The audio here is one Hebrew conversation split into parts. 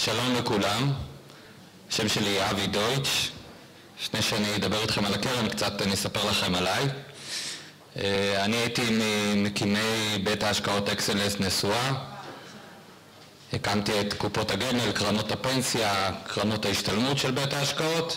שלום לכולם, השם שלי אבי דויטש. לפני שאני אדבר איתכם על הקרן, קצת אני אספר לכם עליי. אני הייתי ממקימי בית ההשקעות אקסלנס נשואה. הקמתי את קופות הגמל, קרנות הפנסיה, קרנות ההשתלמות של בית ההשקעות,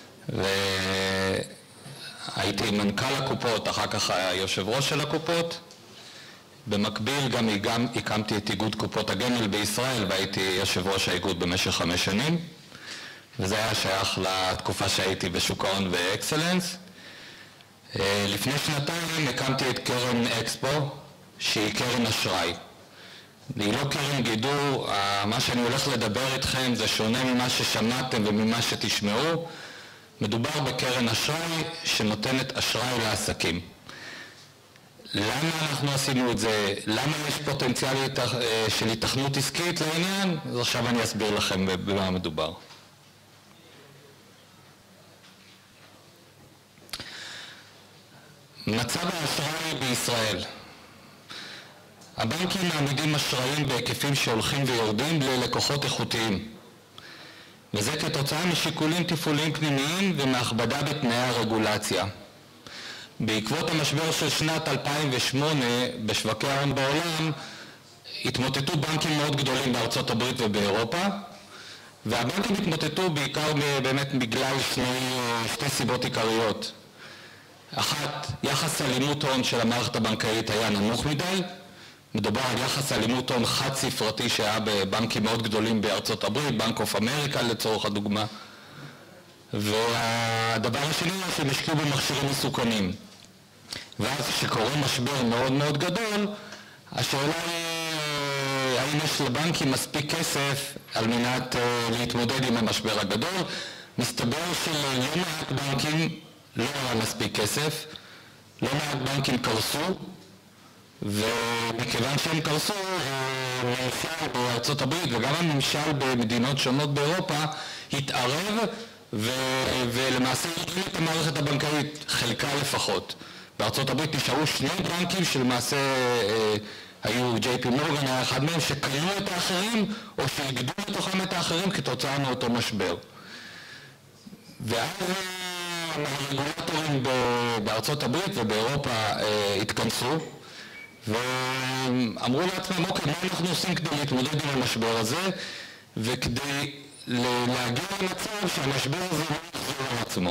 והייתי מנכ"ל הקופות, אחר כך היושב ראש של הקופות. במקביל גם הקמתי את איגוד קופות הגמל בישראל, והייתי יושב ראש האיגוד במשך 5 שנים, וזה היה שייך לתקופה שהייתי בשוק ההון ואקסלנס. לפני 2 הקמתי את קרן אקספו, שהיא קרן אשראי. היא לא קרן גידור. מה שאני הולך לדבר איתכם זה שונה ממה ששמעתם וממה שתשמעו. מדובר בקרן אשראי שנותנת אשראי לעסקים. למה אנחנו עשינו את זה? למה יש פוטנציאל של התכנות עסקית לעניין? אז עכשיו אני אסביר לכם במה מדובר. מצב האשראי בישראל. הבנקים מעמידים אשראים בהיקפים שהולכים ויורדים ללקוחות איכותיים, וזה כתוצאה משיקולים תפעוליים פנימיים ומהכבדה בתנאי הרגולציה. בעקבות המשבר של שנת 2008 בשווקי ההון בעולם התמוטטו בנקים מאוד גדולים בארצות הברית ובאירופה, והבנקים התמוטטו בעיקר באמת בגלל שתי סיבות עיקריות. אחת, יחס אלימות הון של המערכת הבנקאית היה נמוך מדי. מדובר על יחס אלימות הון חד ספרתי שהיה בבנקים מאוד גדולים בארצות הברית, בנק אוף אמריקה לצורך הדוגמה. והדבר השני הוא שהם השקיעו במכשירים מסוכנים. ואז כשקורה משבר מאוד מאוד גדול, השאלה היא האם יש לבנקים מספיק כסף על מנת להתמודד עם המשבר הגדול. מסתבר שלא מעט בנקים לא היה מספיק כסף, לא מעט בנקים קרסו, ומכיוון שהם קרסו, הממשל בארצות הברית וגם הממשל במדינות שונות באירופה התערב ולמעשה הרים את המערכת הבנקאית, חלקה לפחות. בארצות הברית נשארו 2 בנקים שלמעשה היו JP מורגן, היה אחד מהם, שקנו את האחרים או שהגדו לתוכם את האחרים כתוצאה מאותו משבר. ואז הרגולטורים בארצות הברית ובאירופה התכנסו ואמרו לעצמם, אוקיי, מה אנחנו עושים כדי להתמודד עם המשבר הזה וכדי להגיע למצב שהמשבר הזה לא יחזור על עצמו.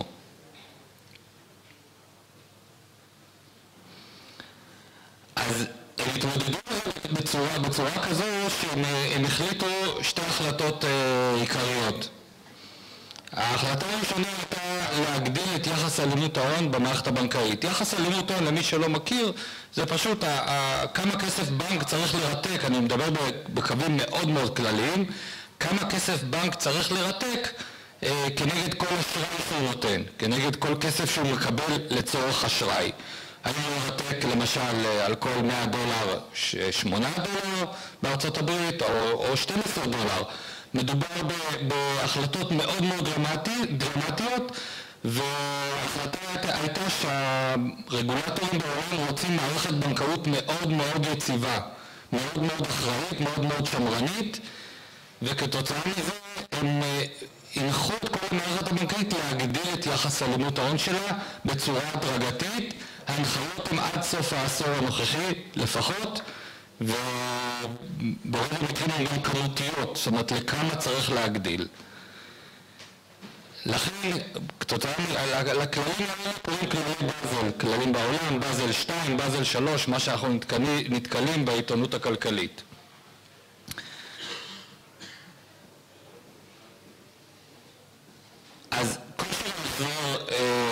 אז הם התמודדו בצורה כזו שהם החליטו 2 החלטות עיקריות. ההחלטה הראשונה הייתה להגדיל את יחס אלימות ההון במערכת הבנקאית. יחס אלימות ההון, למי שלא מכיר, זה פשוט כמה כסף בנק צריך לרתק. אני מדבר בקווים מאוד מאוד כלליים. כמה כסף בנק צריך לרתק כנגד כל אשראי שהוא נותן, כנגד כל כסף שהוא מקבל לצורך אשראי. אני מרתק למשל על כל $100 $8 בארצות הברית או $12. מדובר בהחלטות מאוד מאוד דרמטיות, וההחלטה הייתה שהרגולטורים בעולם רוצים מערכת בנקאות מאוד מאוד יציבה, מאוד מאוד אחראית, מאוד מאוד שמרנית, וכתוצאה מזה הם הנחו את כל המערכת הבנקאית להגדיל את יחס אלימות ההון שלה בצורה הדרגתית. ההנחיות הן עד סוף העשור הנוכחי לפחות, וברוב המקרים הן גם כמותיות, זאת אומרת לכמה צריך להגדיל. לכן, כתוצאה לכללים האלה קוראים כללי באזל, כללים בעולם, באזל 2, באזל 3, מה שאנחנו נתקלים בעיתונות הכלכלית. אז כושר ההחזר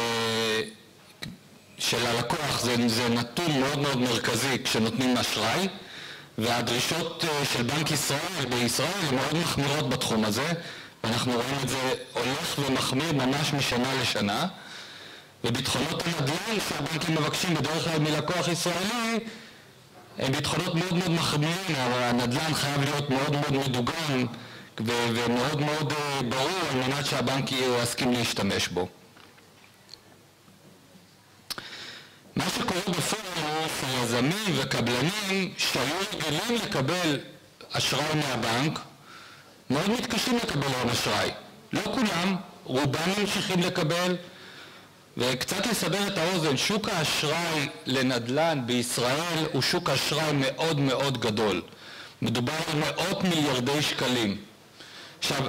של הלקוח זה נתון מאוד מאוד מרכזי כשנותנים אשראי, והדרישות של בנק ישראל בישראל הן מאוד מחמירות בתחום הזה, ואנחנו רואים את זה הולך ומחמיר ממש משנה לשנה. וביטחונות הנדל"ן שהבנקים מבקשים בדרך כלל מלקוח ישראלי הם ביטחונות מאוד מאוד מחמירים. הנדל"ן חייב להיות מאוד מאוד מדוגן ומאוד מאוד ברור על מנת שהבנק יסכים להשתמש בו. מה שקורה בפועל הוא שיזמים וקבלנים שהיו רגילים לקבל אשראי מהבנק מאוד מתקשים לקבל הון אשראי. לא כולם, רובם ממשיכים לקבל, וקצת לסבר את האוזן, שוק האשראי לנדל"ן בישראל הוא שוק אשראי מאוד מאוד גדול. מדובר על מאות מיליארדי שקלים. עכשיו,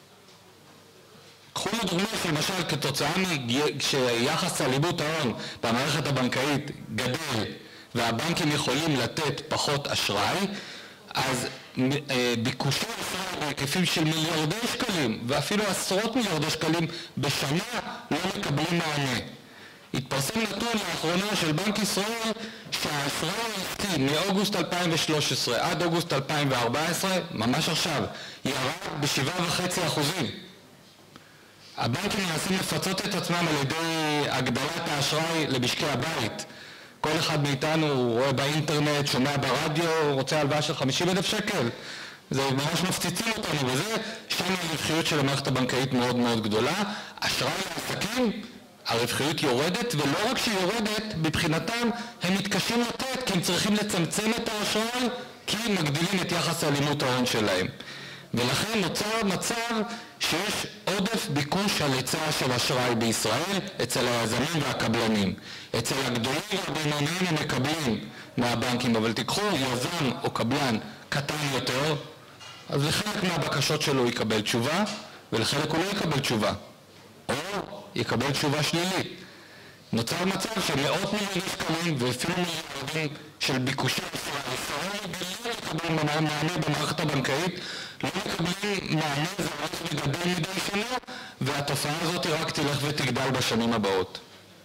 קחו לדוגמה שלמשל כתוצאה שיחס אלימות ההון במערכת הבנקאית גדל והבנקים יכולים לתת פחות אשראי, אז ביקושי אשראי בהיקפים של מיליארדי שקלים ואפילו עשרות מיליארדי שקלים בשנה לא מקבלים מענה. התפרסם נתון לאחרונה של בנק ישראל שהאשראי העסקי מאוגוסט 2013 עד אוגוסט 2014, ממש עכשיו, ירד ב7.5%. הבנקים מנסים לפצות את עצמם על ידי הגדלת האשראי למשקי הבית. כל אחד מאיתנו רואה באינטרנט, שומע ברדיו, רוצה הלוואה של 50,000 שקל. זה ממש מפציצים אותנו, וזה שם הרווחיות של המערכת הבנקאית מאוד מאוד גדולה. אשראי לעסקים, הרווחיות יורדת, ולא רק שהיא יורדת, מבחינתם הם מתקשים לתת, כי הם צריכים לצמצם את האשראי, כי הם מגדילים את יחס אלימות ההון שלהם. ולכן נוצר מצב שיש עודף ביקוש על היצע של אשראי בישראל אצל היזמים והקבלנים. אצל הגדולים והבינוניים הם מקבלים מהבנקים, אבל תיקחו יזם או קבלן קטן יותר, אז לחלק מהבקשות שלו יקבל תשובה, ולחלק הוא לא יקבל תשובה, או יקבל תשובה שלילית. נוצר מצב שמאות מיליוני שקלים ואפילו מיליארדים של ביקושי אשראי לא מקבלים מענה במערכת הבנקאית, לא מקבלים מענה, זה הולך וגדל מדי שנה, והתופעה הזאת רק תלך ותגדל בשנים הבאות.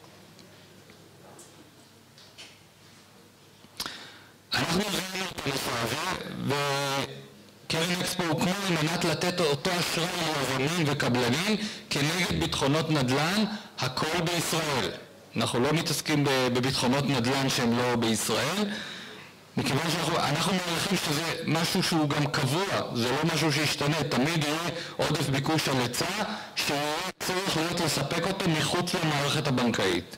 אנחנו ראינו את הנושא הזה, וקרן אקספו הוקמה על מנת לתת אותו אשראי ליזמים וקבלנים כנגד ביטחונות נדל"ן, הכל בישראל. אנחנו לא מתעסקים בביטחונות נדל"ן שהם לא בישראל, מכיוון שאנחנו מעריכים שזה משהו שהוא גם קבוע, זה לא משהו שישתנה, תמיד יהיה עודף ביקוש על היצע, שיהיה צריך להיות לספק אותו מחוץ למערכת הבנקאית.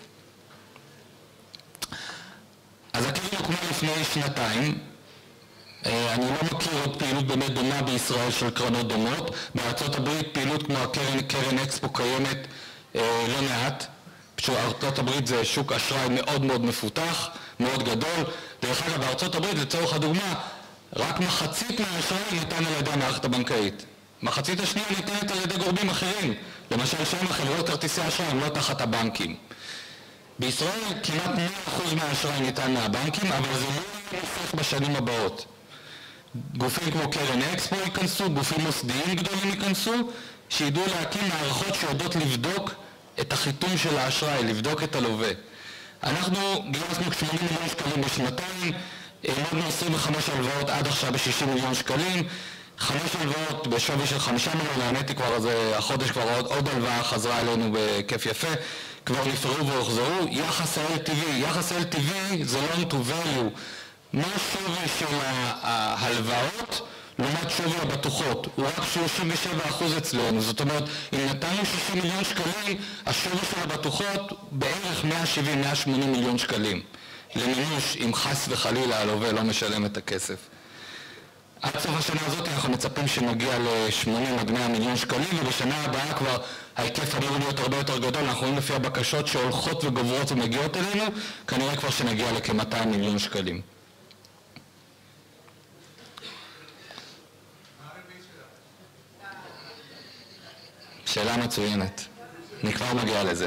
אז הקרן הוקמה לפני שנתיים, אני לא מכיר עוד פעילות באמת דומה בישראל של קרנות דומות, בארצות הברית פעילות כמו קרן אקספו קיימת לא מעט, ארצות הברית זה שוק אשראי מאוד מאוד מפותח, מאוד גדול. דרך אגב, בארצות הברית, לצורך הדוגמה, רק מחצית מהאשראי ניתן על ידי המערכת הבנקאית. מחצית השנייה ניתנת על ידי גורמים אחרים. למשל, שם חברות כרטיסי אשראי הם לא תחת הבנקים. בישראל כמעט 100% מהאשראי ניתן מהבנקים, אבל זה לא יפך בשנים הבאות. גופים כמו קרן אקספו ייכנסו, גופים מוסדיים גדולים ייכנסו, שידעו להקים מערכות שיודעות לבדוק את החיתום של האשראי, לבדוק את הלווה. אנחנו גייסנו 80 מיליון שקלים בשנתיים, העמדנו 25 הלוואות עד עכשיו ב-60 מיליון שקלים, 5 הלוואות בשווי של 5 מיליון, האמת כבר החודש כבר עוד הלוואה חזרה אלינו בכיף יפה, כבר נפרעו והוחזרו. יחס ה-LTV, יחס ה-LTV זה loan to value, מה שווי של ההלוואות לעומת שווי הבטוחות, הוא רק 37% אצלנו, זאת אומרת, אם נתנו 60 מיליון שקלים, השווי של הבטוחות בערך 170-180 מיליון שקלים. למימוש, אם חס וחלילה הלווה לא משלם את הכסף. עד סוף השנה הזאת אנחנו מצפים שנגיע ל-80-100 מיליון שקלים, ובשנה הבאה כבר ההיקף אמור להיות הרבה יותר גדול, אנחנו רואים לפי הבקשות שהולכות וגוברות ומגיעות אלינו, כנראה כבר שנגיע לכ-200 מיליון שקלים. שאלה מצוינת, אני כבר מגיע לזה.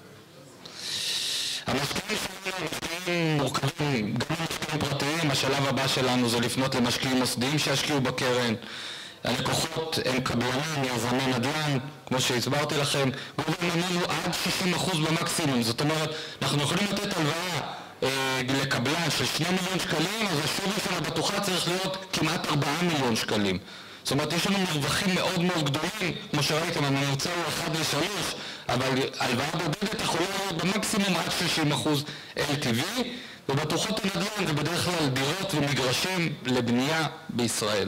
המשקיעים שלנו הם משקיעים מורכבים, גם משקיעים פרטיים, השלב הבא שלנו זה לפנות למשקיעים מוסדיים שישקיעו בקרן. הלקוחות הם קבלנים, יזמי נדל"ן, כמו שהסברתי לכם, גובים ממנו עד 60% במקסימום, זאת אומרת, אנחנו יכולים לתת הלוואה לקבלן של 2 מיליון שקלים, אז השווי של הבטוחה צריך להיות כמעט 4 מיליון שקלים. זאת אומרת, יש לנו מרווחים מאוד מאוד גדולים, כמו שראיתם, הממוצע הוא 1-3, אבל הלוואה בודדת יכולה להיות במקסימום עד 30% LTV, ובטוחות הנדל"ן זה בדרך כלל דירות ומגרשים לבנייה בישראל.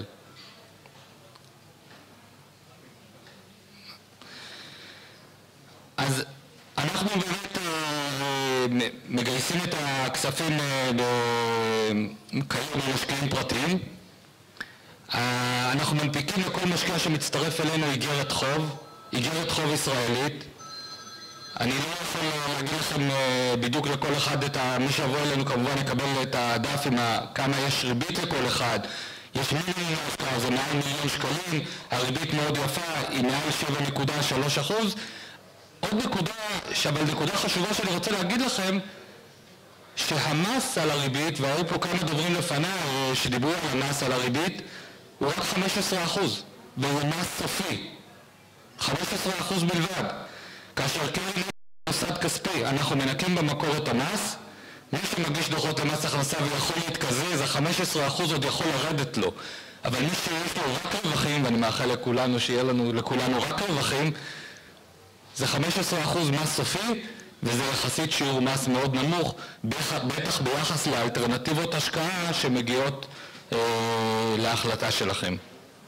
אז אנחנו באמת מגייסים את הכספים כיום למשקיעים פרטיים. אנחנו מנפיקים לכל משקיע שמצטרף אלינו איגרת חוב ישראלית. אני לא יכול להגיד לכם בדיוק לכל אחד, מי שיבוא אלינו כמובן יקבל את הדף עם כמה יש ריבית לכל אחד. יש מינימום להשקעה, זה מעל מיליון שקלים, הריבית מאוד יפה, היא מעל 7.3%. עוד נקודה, אבל נקודה חשובה שאני רוצה להגיד לכם, שהמס על הריבית, והיו פה כמה דוברים לפניי שדיברו על המס על הריבית, הוא רק 15%, וזה מס סופי, 15% בלבד. כאשר קרן היא מוסד כספי, אנחנו מנקים במקור את המס, מי שמגיש דוחות למס הכנסה ויכול להתקזז, ה-15% עוד יכול לרדת לו. אבל מי שיש לו רק רווחים, ואני מאחל לכולנו שיהיה לנו לכולנו רק רווחים, זה 15% מס סופי, וזה יחסית שיעור מס מאוד נמוך, בטח ביחס לאלטרנטיבות השקעה שמגיעות להחלטה שלכם.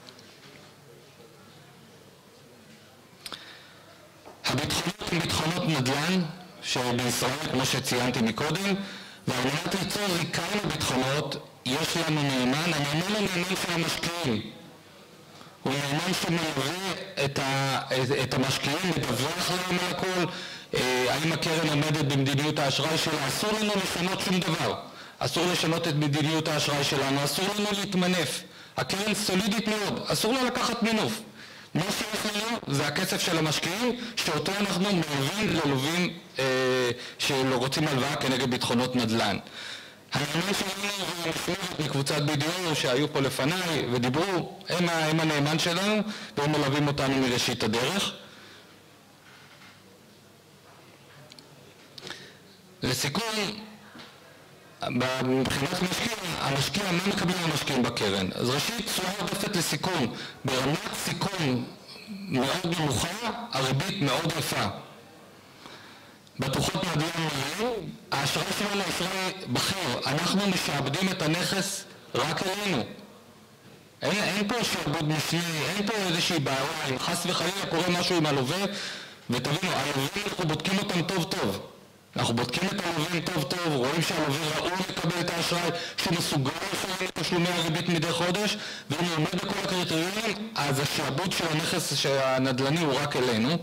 הביטחונות הם ביטחונות נדל"ן, שבישראל, כמו שציינתי מקודם, ועל מנת ליצור זיקה לביטחונות, יש לנו נאמן, הנאמן הוא נאמן של המשקיעים. הוא נאמן שמלווה את המשקיעים, מדווח להם על הכל, האם הקרן עומדת במדיניות האשראי שלה, אסור לנו לשנות שום דבר. אסור לשנות את מדיניות האשראי שלנו, אסור לנו להתמנף. הקרן סולידית מאוד, אסור לה לקחת מינוף. מה שיש לנו זה הכסף של המשקיעים, שאותו אנחנו מלווים ללווים שלא רוצים הלוואה כנגד ביטחונות נדל"ן. הנאמן שלנו זה מפניות מקבוצת BDO שהיו פה לפניי ודיברו, הם הנאמן שלנו והם מלווים אותנו מראשית הדרך. לסיכום, מבחינת המשקיע, מה מקבלים המשקיעים בקרן? אז ראשית, תשואה עודפת לסיכון, ברמת סיכון מאוד נמוכה, הריבית מאוד יפה. בטוחות נדל"ן מלאים, האשראי שלנו אשראי בכיר, אנחנו משעבדים את הנכס רק אלינו. אין פה שעבוד משני, אין פה איזושהי בעיה, אם חס וחלילה קורה משהו עם הלווה, ותבינו, הלווים אנחנו בודקים אותם טוב טוב. אנחנו בודקים את הלווים טוב טוב, רואים שהלווה ראוי לקבל את האשראי, שמסוגל לשלם את תשלומי הריבית מדי חודש, ואם הוא עומד בכל הקריטריונים, אז השעבוד של הנכס הנדל"ני הוא רק אלינו.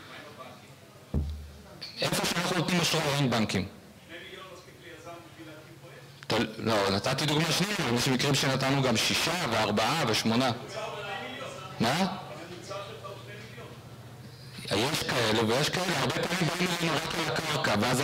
איפה שאנחנו נותנים אשראי אין בנקים. 2 מיליון מספיק ליזם בשביל להקים פרויקט? לא, נתתי דוגמה שנייה, אבל יש מקרים שנתנו גם 6 ו4 ו8. מה? יש כאלה ויש כאלה, הרבה פעמים באים אלינו רק על הקרקע, ואז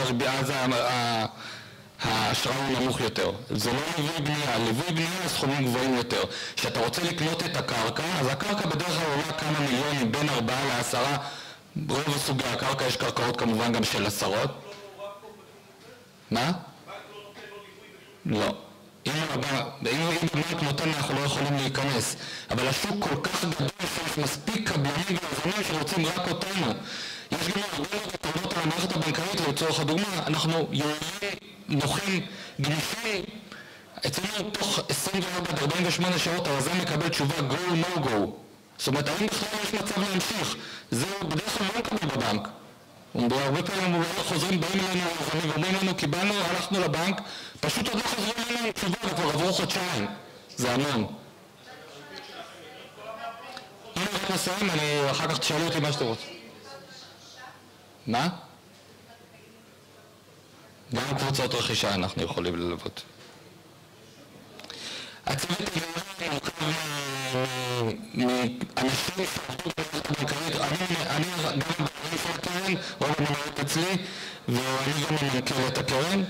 האשראי הוא נמוך יותר. זה לא ליווי בנייה, ליווי בנייה הסכומים גבוהים יותר. כשאתה רוצה לקנות את הקרקע, אז הקרקע בדרך כלל עולה כמה מיליונים, בין 4 ל10, רוב סוגי הקרקע, יש קרקעות כמובן גם של עשרות. מה? לא. אם בנק נותן אנחנו לא יכולים להיכנס, אבל השוק כל כך גדול שיש מספיק קבלנים ויזמים שרוצים רק אותנו. יש גם הרבה מאוד יתרונות על המערכת הבנקאית, לצורך הדוגמה, אנחנו יעילים, נוחים, גמישים. אצלנו תוך 24-48 שעות היזם מקבל תשובה go no go. זאת אומרת, האם בכלל יש מצב להמשיך? זה בדרך כלל לא מקבל בבנק. הרבה פעמים חוזרים, באים אלינו יזמים ואומרים לנו, קיבלנו, הלכנו לבנק, פשוט עוד לא חוזרים אלינו תשובה וכבר עברו חודשיים. זה המון. אם אני מסיים, אחר כך תשאלו אותי מה שאתם רוצים. מה? גם קבוצות רכישה אנחנו יכולים ללוות. הצוות הגדול מורכב מאנשים שעבדו במערכת הבנקאית. אני גם בעלים של הקרן, רוב המנהלת אצלי, ואני גם מנכ"ל את הקרן.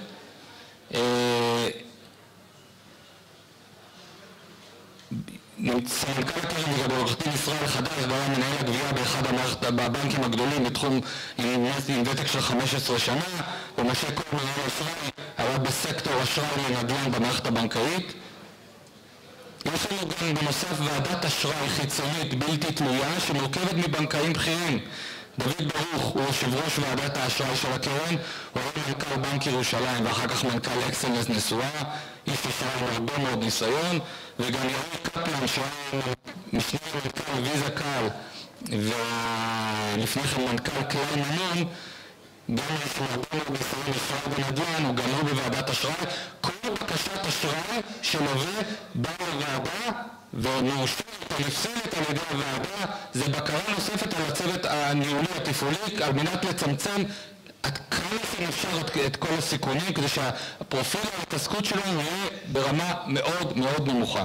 סמנכ"ל הקרן לגבי עורך דין ישראל חדש, והיה מנהל הגבייה באחד הבנקים הגדולים בתחום עם ותק של 15 שנה, ומשה כל מנהל אשראי, היה בסקטור אשראי לנדל"ן במערכת הבנקאית. יש לנו גם בנוסף ועדת אשראי חיצונית בלתי תלויה שמורכבת מבנקאים בכירים. דוד ברוך הוא יושב ראש ועדת האשראי של הקרן, הוא היה מנכ"ל בנק ירושלים ואחר כך מנכ"ל אקסלנס נשואה, איש אשראי עם הרבה מאוד ניסיון, וגם ירון קפלן שהיה משנה מנכ"ל ויזה קל ולפני כן מנכ"ל קליין מנון, גם לפני בישראל אשראי בנדל"ן הוא גם לא בוועדת אשראי. כל בקשת אשראי שלווה באה לוועדה ומאושרת או נפסלת על ידי הוועדה. זה בקרה נוספת על הצוות הניהולי התפעולי על מנת לצמצם עד כמה שאפשר את כל הסיכונים, כדי שהפרופיל ההתעסקות שלו יהיה ברמה מאוד מאוד נמוכה.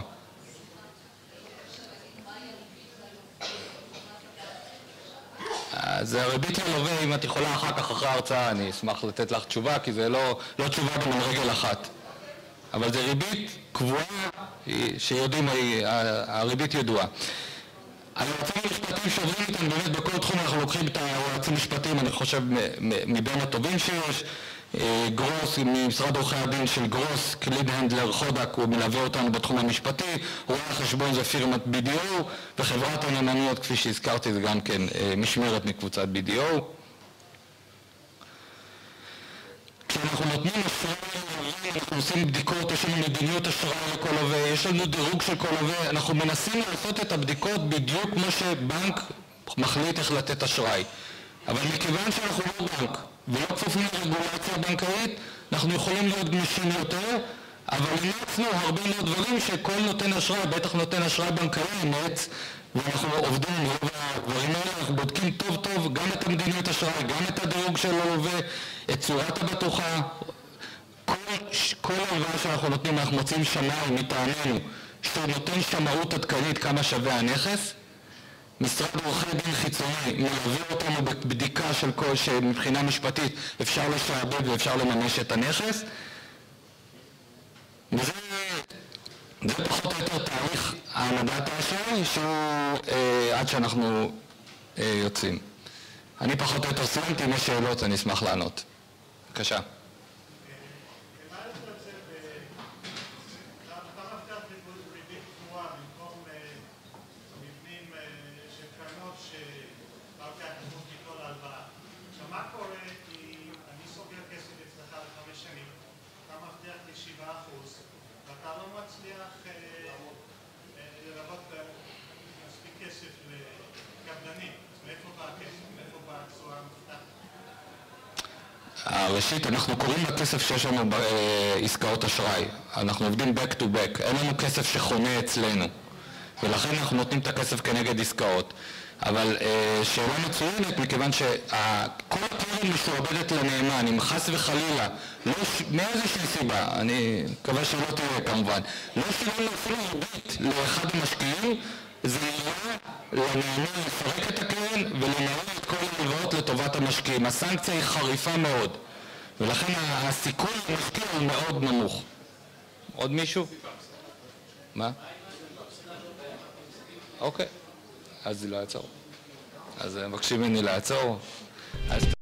אז הריבית ללווה, אם את יכולה אחר כך אחרי ההרצאה, אני אשמח לתת לך תשובה, כי זה לא תשובה גם על רגל אחת. אבל זה ריבית קבועה שיודעים, הריבית ידועה. היועצים המשפטיים שעוברים איתם, באמת בכל תחום אנחנו לוקחים את היועצים המשפטיים, אני חושב, מבין הטובים שיש. גרוס, ממשרד עורכי הדין של גרוס, קלין הנדלר חודק, הוא מלווה אותנו בתחום המשפטי. רואה החשבון זה פירמת BDO, וחברת הנאמנויות, כפי שהזכרתי, זה גם כן משמרת מקבוצת BDO. כשאנחנו נותנים אשראי, אנחנו עושים בדיקות, יש לנו מדיניות אשראי לכל לווה, יש לנו דירוג של כל לווה, אנחנו מנסים לעשות את הבדיקות בדיוק כמו שבנק מחליט איך לתת אשראי. אבל מכיוון שאנחנו לא בנק ולא כפופים לרגולציה בנקאית, אנחנו יכולים להיות גמישים יותר, אבל אימצנו הרבה מאוד דברים שכל נותן אשראי, בטח נותן אשראי בנקאי אימץ, ואנחנו עובדים עם רוב הדברים האלה, אנחנו בודקים טוב טוב גם את המדיניות אשראי, גם את הדירוג של הלווה, את צורת הבטוחה. כל הלוואה שאנחנו נותנים, אנחנו מוצאים שמאי מטעמנו שנותן שמאות עדכנית כמה שווה הנכס. משרד עורכי דין חיצוני מלווה אותנו בבדיקה של כל שמבחינה משפטית אפשר לשעבד ואפשר לממש את הנכס. וזה פחות או יותר תאריך העמדת האשראי שהוא עד שאנחנו יוצאים. אני פחות או יותר סיימתי, אם יש שאלות אני אשמח לענות. בבקשה. ראשית, אנחנו קוראים לכסף שיש לנו בעסקאות אשראי. אנחנו עובדים back to back. אין לנו כסף שחונה אצלנו. ולכן אנחנו נותנים את הכסף כנגד עסקאות. אבל שאלה מצוינת, מכיוון שכל הקרן משועבדת לנאמן, אם חס וחלילה, מאיזושהי סיבה, אני מקווה שלא תהיה כמובן, לא שילמנו אפילו ריבית לאחד המשקיעים, זה נראה לנאמן לפרק את הקרן ולנהל את כל ההלוואות לטובת המשקיעים. הסנקציה היא חריפה מאוד, ולכן הסיכון למשקיע הוא מאוד נמוך. עוד מישהו? מה? אוקיי, אז לא יעצור. אז מבקשים ממני לעצור.